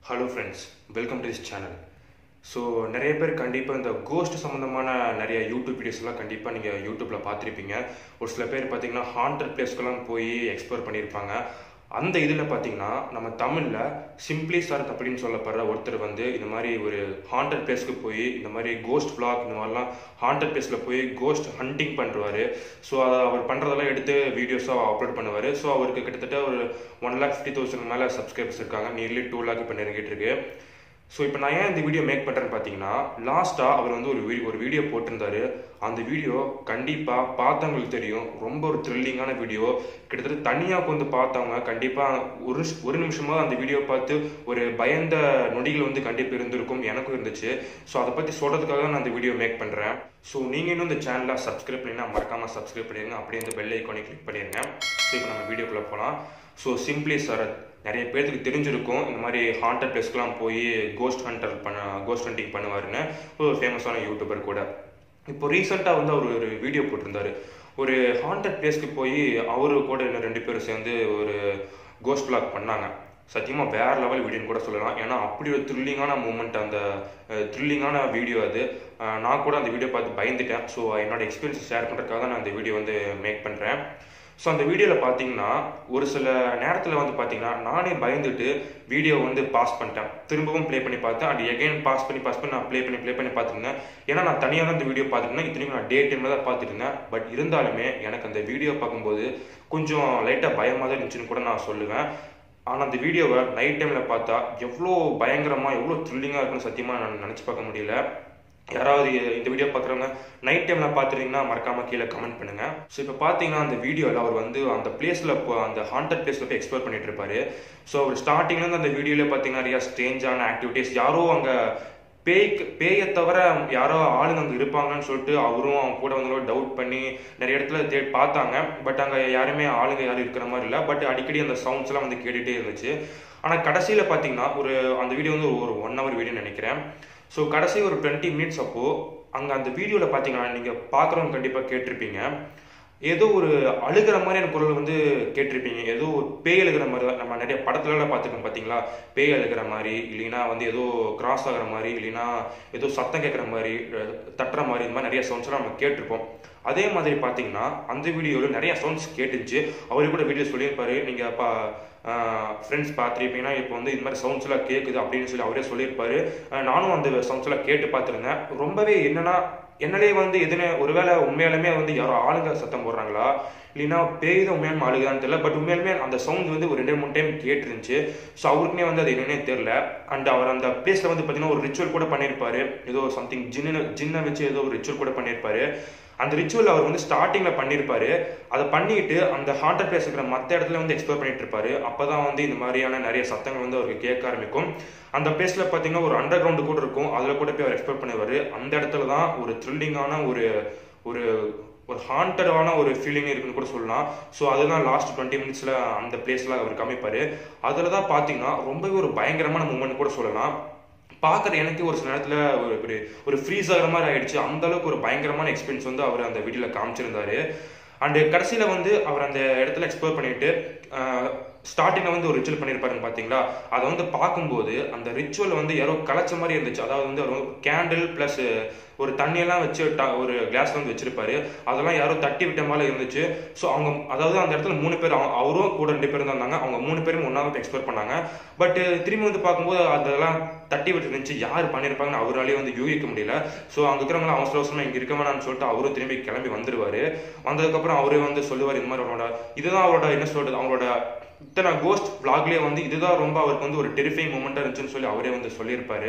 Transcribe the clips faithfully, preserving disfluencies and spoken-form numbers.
Hello friends, welcome to this channel. So நிறைய பேர் கண்டிப்பாக இந்த கோஸ்ட் சம்மந்தமான நிறைய யூடியூப் வீடியோஸ்லாம் கண்டிப்பாக நீங்கள் யூடியூப்பில் பார்த்துருப்பீங்க. ஒரு சில பேர் பார்த்தீங்கன்னா ஹாண்டட் பிளேஸ்க்கெல்லாம் போய் எக்ஸ்ப்ளோர் பண்ணியிருப்பாங்க. அந்த இதில் பார்த்தீங்கன்னா நம்ம தமிழில் சிம்பிளி சார் அப்படின்னு சொல்லப்படுற ஒருத்தர் வந்து இந்த மாதிரி ஒரு ஹாண்டட் பிளேஸ்க்கு போய் இந்த மாதிரி கோஸ்ட் vlog இந்த மாதிரிலாம் ஹாண்டட் பிளேஸில் போய் கோஸ்ட் ஹண்டிங் பண்ணுறாரு. ஸோ அதை அவர் பண்ணுறதெல்லாம் எடுத்து வீடியோஸாக அப்லோட் பண்ணுவார். ஸோ அவருக்கு கிட்டத்தட்ட ஒரு ஒன் லேக் ஃபிஃப்டி தௌசண்ட் மேலே சப்ஸ்கிரைபர்ஸ் இருக்காங்க. நியர்லி டூ லேக் இப்போ நெருங்கிட்டு இருக்கு. ஸோ இப்போ நான் ஏன் இந்த வீடியோ மேக் பண்ணுறேன்னு பார்த்தீங்கன்னா, லாஸ்ட்டாக அவர் வந்து ஒரு வீடியோ ஒரு வீடியோ போட்டிருந்தாரு. அந்த வீடியோ கண்டிப்பாக பார்த்தவங்களுக்கு தெரியும், ரொம்ப ஒரு த்ரில்லிங்கான வீடியோ. கிட்டத்தட்ட தனியாக வந்து பார்த்தவங்க கண்டிப்பாக ஒரு ஒரு நிமிஷமாக அந்த வீடியோ பார்த்து ஒரு பயந்த நொடிகள் வந்து கண்டிப்பாக இருந்திருக்கும். எனக்கும் இருந்துச்சு. ஸோ அதை பற்றி சொல்கிறதுக்காக நான் அந்த வீடியோ மேக் பண்ணுறேன். ஸோ நீங்கள் இன்னும் இந்த சேனலை சப்ஸ்கிரைப் பண்ணிங்கன்னா மறக்காமல் சப்ஸ்கிரைப் பண்ணிடுங்க. அப்படியே இந்த பெல் ஐக்கானை கிளிக் பண்ணிடுங்க. ஸோ இப்போ நம்ம வீடியோக்குள்ளே போகலாம். ஸோ சிம்பிளி சார் நிறைய பேருக்கு தெரிஞ்சிருக்கும், இந்த மாதிரி ஹாண்டட் பிளேஸ்க்கெலாம் போய் கோஸ்ட் ஹண்டர் பண்ண கோஸ்ட் ஹண்டிங் பண்ணுவாருன்னு. ஒரு ஃபேமஸான யூடியூபர் கூட. இப்போ ரீசெண்டாக வந்து அவர் ஒரு வீடியோ போட்டிருந்தாரு. ஒரு ஹாண்டட் பிளேஸ்க்கு போய் அவரு கூட இன்னும் ரெண்டு பேரும் சேர்ந்து ஒரு கோஸ்ட் vlog பண்ணாங்க. சத்தியமாக வேற லெவல் வீடியோன்னு கூட சொல்லலாம். ஏன்னா அப்படி ஒரு த்ரில்லிங்கான மூமெண்ட், அந்த த்ரில்லிங்கான வீடியோ அது. நான் கூட அந்த வீடியோ பார்த்து பயந்துட்டேன். ஸோ என்னோட எக்ஸ்பீரியன்ஸ் ஷேர் பண்ணுறதுக்காக நான் அந்த வீடியோ வந்து மேக் பண்ணுறேன். ஸோ அந்த வீடியோவில் பார்த்தீங்கன்னா ஒரு சில நேரத்தில் வந்து பார்த்தீங்கன்னா நானே பயந்துட்டு வீடியோ வந்து பாஸ் பண்ணிட்டேன். திரும்பவும் ப்ளே பண்ணி பார்த்தேன். அண்ட் எகைன் பாஸ் பண்ணி பாஸ் பண்ணி நான் ப்ளே பண்ணி ப்ளே பண்ணி பார்த்துருந்தேன். ஏன்னா நான் தனியாக தான் இந்த வீடியோ பார்த்துருந்தேன். இத்தனைக்கும் நான் டே டைமில் தான் பார்த்துட்டு இருந்தேன். பட் இருந்தாலுமே எனக்கு அந்த வீடியோ பார்க்கும்போது கொஞ்சம் லைட்டாக பயமாக தான் இருந்துச்சுன்னு கூட நான் சொல்லுவேன். ஆனால் அந்த வீடியோவை நைட் டைமில் பார்த்தா எவ்வளோ பயங்கரமாக எவ்வளோ த்ரில்லிங்காக இருக்குன்னு சத்தியமாக நான் நினச்சி பார்க்க முடியல. யாராவது இந்த வீடியோ பார்க்குறவங்க நைட் டைமில் பார்த்துருந்தீங்கன்னா மறக்காமல் கீழே கமெண்ட் பண்ணுங்கள். ஸோ இப்போ பார்த்தீங்கன்னா அந்த வீடியோவில் அவர் வந்து அந்த பிளேஸில் அந்த ஹாண்டட் பிளேஸில் போய் எக்ஸ்ப்ளோர் பண்ணிட்டு இருப்பாரு. ஸோ அவர் ஸ்டார்டிங்லேருந்து அந்த வீடியோவில் பார்த்தீங்கன்னா நிறையா ஸ்ட்ரேஞ்சான ஆக்டிவிட்டீஸ், யாரோ அங்கே பேய்க்கு பேயை தவிர யாரோ ஆளுங்க அங்கே இருப்பாங்கன்னு சொல்லிட்டு அவரும் அவங்க கூட வந்து டவுட் பண்ணி நிறைய இடத்துல தே பார்த்தாங்க. பட் அங்கே யாருமே ஆளுங்க யாரும் இருக்கிற மாதிரி இல்லை. பட் அடிக்கடி அந்த சவுண்ட்ஸ்லாம் வந்து கேட்டுகிட்டே இருந்துச்சு. ஆனால் கடைசியில் பார்த்தீங்கன்னா ஒரு அந்த வீடியோ வந்து ஒரு ஒன் ஹவர் வீடியோன்னு நினைக்கிறேன். ஸோ கடைசி ஒரு டுவெண்ட்டி மினிட்ஸ் அப்போது அங்கே அந்த வீடியோவில் பார்த்தீங்கன்னா நீங்கள் பார்க்குறவங்க கண்டிப்பாக கேட்டிருப்பீங்க, ஏதோ ஒரு அழுகிற மாதிரியான குரல் வந்து கேட்டிருப்பீங்க. ஏதோ ஒரு பேய் அழுகிற மாதிரி தான். நம்ம நிறைய படத்துலலாம் பார்த்துருக்கோம் பார்த்தீங்களா, பேய் அழுகிற மாதிரி, இல்லைன்னா வந்து ஏதோ கிராஸ் ஆகிற மாதிரி, இல்லைன்னா ஏதோ சத்தம் கேட்குற மாதிரி, தட்டுற மாதிரி, இந்த மாதிரி நிறைய சவுண்ட்ஸ்லாம் நம்ம கேட்டிருப்போம். அதே மாதிரி பார்த்தீங்கன்னா அந்த வீடியோவில் நிறைய சவுண்ட்ஸ் கேட்டுச்சு. அவரு கூட வீடியோ சொல்லியிருப்பாரு, நீங்கள் அப்பா ஃப்ரெண்ட்ஸ் பார்த்துருப்பீங்கன்னா இப்போ வந்து இந்த மாதிரி சவுண்ட்ஸ் எல்லாம் கேட்குது அப்படின்னு சொல்லி அவரே சொல்லியிருப்பாரு. நானும் அந்த சவுண்ட்ஸ் எல்லாம் கேட்டு பார்த்துருந்தேன். ரொம்பவே என்னன்னா என்னலே வந்து எதுன்னு ஒருவேளை உண்மையாலுமே வந்து யாரோ ஆளுங்க சத்தம் போடுறாங்களா, இல்லைன்னா பேய் தான் உண்மையாலுமே அழுகுதான்னு தெரியல. பட் உண்மையாலுமே அந்த சவுண்ட் வந்து ஒரு ரெண்டு மூணு டைம் கேட்டுருந்துச்சு. ஸோ அவருக்குமே வந்து அது என்னன்னே தெரியல. அண்ட் அவர் அந்த பிளேஸில் வந்து பார்த்தீங்கன்னா ஒரு ரிச்சுவல் கூட பண்ணியிருப்பாரு. ஏதோ சம்திங் ஜின்னு ஜின்னை வச்சு ஏதோ ஒரு ரிச்சுவல் கூட பண்ணியிருப்பாரு. அந்த ரிச்சுவல் அவர் வந்து ஸ்டார்டிங்கில் பண்ணியிருப்பாரு. அதை பண்ணிட்டு அந்த ஹாண்டட் பிளேஸ் இருக்கிற மற்ற இடத்துல வந்து எக்ஸ்ப்ளோர் பண்ணிட்டு இருப்பாரு. அப்போ தான் வந்து இந்த மாதிரியான நிறைய சத்தங்கள் வந்து அவருக்கு கேட்க ஆரம்பிக்கும். அந்த பிளேஸில் பார்த்தீங்கன்னா ஒரு அண்டர் கிரவுண்டு கூட இருக்கும். அதில் கூட போய் அவர் எக்ஸ்ப்ளோர் பண்ணுவார். அந்த இடத்துல தான் ஒரு த்ரில்லிங்கான ஒரு ஒரு ஒரு ஹாண்டடான ஒரு ஃபீலிங் இருக்குன்னு கூட சொல்லலாம். ஸோ அதுதான் லாஸ்ட் டுவெண்ட்டி மினிட்ஸில் அந்த பிளேஸில் அவர் காமிப்பார். அதில் தான் பார்த்தீங்கன்னா ரொம்பவே ஒரு பயங்கரமான மூமெண்ட் கூட சொல்லலாம். பார்க்குற எனக்கு ஒரு சில நேரத்தில் ஒரு ஒரு ஃப்ரீஸ் ஆகிற மாதிரி ஆயிடுச்சு. அந்த அளவுக்கு ஒரு பயங்கரமான எக்ஸ்பீரியன்ஸ் வந்து அவர் அந்த வீடியோவில் காமிச்சிருந்தாரு. அண்டு கடைசியில் வந்து அவர் அந்த இடத்துல எக்ஸ்ப்ளோர் பண்ணிட்டு ஸ்டார்டிங்கில் வந்து ஒரு ரிச்சுவல் பண்ணியிருப்பாருன்னு பார்த்தீங்களா, அதை வந்து பார்க்கும்போது அந்த ரிச்சுவல் வந்து யாரோ கலைச்ச மாதிரி இருந்துச்சு. அதாவது வந்து அவர் கேண்டில் ப்ளஸ் ஒரு தண்ணியெல்லாம் வச்சு ஒரு கிளாஸ்ல வந்து வச்சிருப்பாரு. அதெல்லாம் யாரோ தட்டி விட்ட மாதிரி இருந்துச்சு. ஸோ அவங்க அதாவது அந்த இடத்துல மூணு பேர், அவரும் கூட ரெண்டு பேரும் தான் இருந்தாங்க. அவங்க மூணு பேரும் ஒன்றாவது எக்ஸ்ப்ளோர் பண்ணாங்க. பட் திரும்பி வந்து பார்க்கும்போது அதெல்லாம் தட்டி விட்டு இருந்துச்சு. யார் பண்ணியிருப்பாங்கன்னு அவராலேயே வந்து யூகிக்க முடியல. ஸோ அங்கே இருக்கிறவங்களாம் அவசர அவசரமாக இங்கே இருக்க வேணாம்னு சொல்லிட்டு அவரும் திரும்பி கிளம்பி வந்துடுவார். வந்ததுக்கப்புறம் அவரே வந்து சொல்லுவார், இந்த மாதிரி அவரோட இதுதான் அவரோட என்ன சொல்றது, அவரோட இத்தனை கோஸ்ட் vlogலேயே வந்து இதுதான் ரொம்ப அவருக்கு வந்து ஒரு டெரிஃபைங் மூமெண்ட்டாக இருந்துச்சுன்னு சொல்லி அவரே வந்து சொல்லியிருப்பாரு.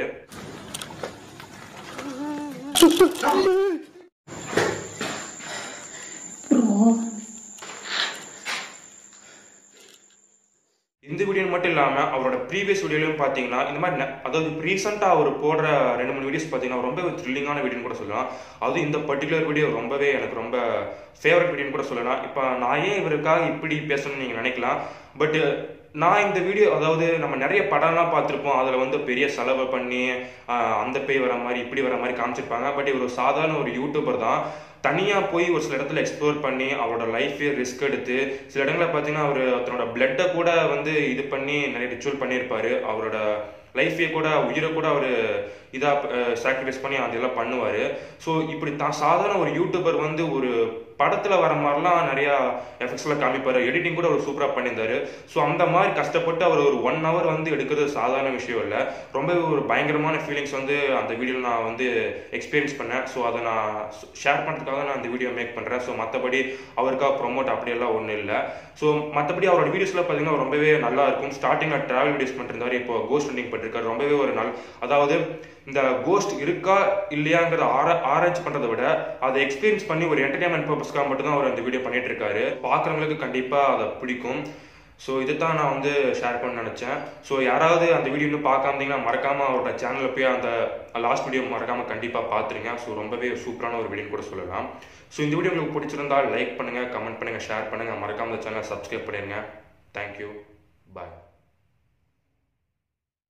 இந்த வீடியோ மட்டும் இல்லாமல் அவரோட ப்ரீவியஸ் வீடியோலையும் பார்த்தீங்கன்னா இந்த மாதிரி அதாவது ரீசெண்டாக அவர் போடுற ரெண்டு மூணு வீடியோஸ் பார்த்தீங்கன்னா ரொம்ப த்ரில்லிங்கான வீடியோன்னு கூட சொல்லலாம். அதுவும் இந்த பர்டிகுலர் வீடியோ ரொம்பவே எனக்கு ரொம்ப ஃபேவரட் வீடியோன்னு கூட சொல்லலாம். இப்போ நான் ஏன் இவருக்காக இப்படி பேசணும்னு நீங்கள் நினைக்கலாம். பட் நான் இந்த வீடியோ அதாவது நம்ம நிறைய படம்லாம் பார்த்துருப்போம். அதில் வந்து பெரிய செலவு பண்ணி அந்த பேய் வர மாதிரி இப்படி வர மாதிரி காமிச்சிருப்பாங்க. பட் இவர் ஒரு சாதாரண ஒரு யூடியூபர் தான். தனியாக போய் ஒரு சில இடத்துல எக்ஸ்ப்ளோர் பண்ணி அவரோட லைஃபே ரிஸ்க் எடுத்து சில இடங்களில் பார்த்தீங்கன்னா அவர் தன்னோட பிளட்டை கூட வந்து இது பண்ணி நிறைய ரிச்சுவல் பண்ணியிருப்பாரு அவரோட லைஃபே கூட உயிரை கூட அவர் இதாக சாக்ரிஃபைஸ் பண்ணி அதெல்லாம் பண்ணுவார். ஸோ இப்படி தான் சாதாரண ஒரு யூடியூபர் வந்து ஒரு படத்தில் வர மாதிரிலாம் நிறையா எஃபெக்ட்ஸ்லாம் காமிப்பார், எடிட்டிங் கூட அவர் சூப்பராக பண்ணியிருந்தார். ஸோ அந்த மாதிரி கஷ்டப்பட்டு அவர் ஒரு ஒன் ஹவர் வந்து எடுக்கிறது சாதாரண விஷயம் இல்லை. ரொம்பவே ஒரு பயங்கரமான ஃபீலிங்ஸ் வந்து அந்த வீடியோவில் நான் வந்து எக்ஸ்பீரியன்ஸ் பண்ணேன். ஸோ அதை நான் ஷேர் பண்ணுறதுக்காக நான் அந்த வீடியோ மேக் பண்ணுறேன். ஸோ மற்றபடி அவருக்காக ப்ரொமோட் அப்படியெல்லாம் ஒன்றும் இல்லை. ஸோ மற்றபடி அவரோட வீடியோஸில் பார்த்தீங்கன்னா ரொம்பவே நல்லா இருக்கும். ஸ்டார்டிங்கில் ட்ராவல் வீடியோஸ் பண்ணிருந்தார், இப்போ கோஸ்ட் ஹண்டிங் பண்ணிருக்காரு. ரொம்பவே ஒரு நல் அதாவது இந்த கோஸ்ட் இருக்கா இல்லையாங்கிறத ஆரா ஆராய்ச்சி பண்ணுறதை விட அதை எக்ஸ்பீரியன்ஸ் பண்ணி ஒரு என்டர்டைன்மெண்ட் பர்பஸ்க்காக மட்டும்தான் அவர் அந்த வீடியோ பண்ணிட்டு இருக்காரு. பார்க்குறவங்களுக்கு கண்டிப்பாக அதை பிடிக்கும். ஸோ இதை தான் நான் வந்து ஷேர் பண்ண நினச்சேன். ஸோ யாராவது அந்த வீடியோ இன்னும் பார்க்காமீங்கன்னா மறக்காமல் அவரோட சேனலில் போய் அந்த லாஸ்ட் வீடியோ மறக்காமல் கண்டிப்பாக பார்த்துருங்க. ஸோ ரொம்பவே சூப்பரான ஒரு வீடியோன்னு கூட சொல்லலாம். ஸோ இந்த வீடியோ உங்களுக்கு பிடிச்சிருந்தால் லைக் பண்ணுங்கள், கமெண்ட் பண்ணுங்கள், ஷேர் பண்ணுங்கள், மறக்காமல் இந்த சேனலை சப்ஸ்கிரைப் பண்ணிடுங்க. தேங்க்யூ, பாய்.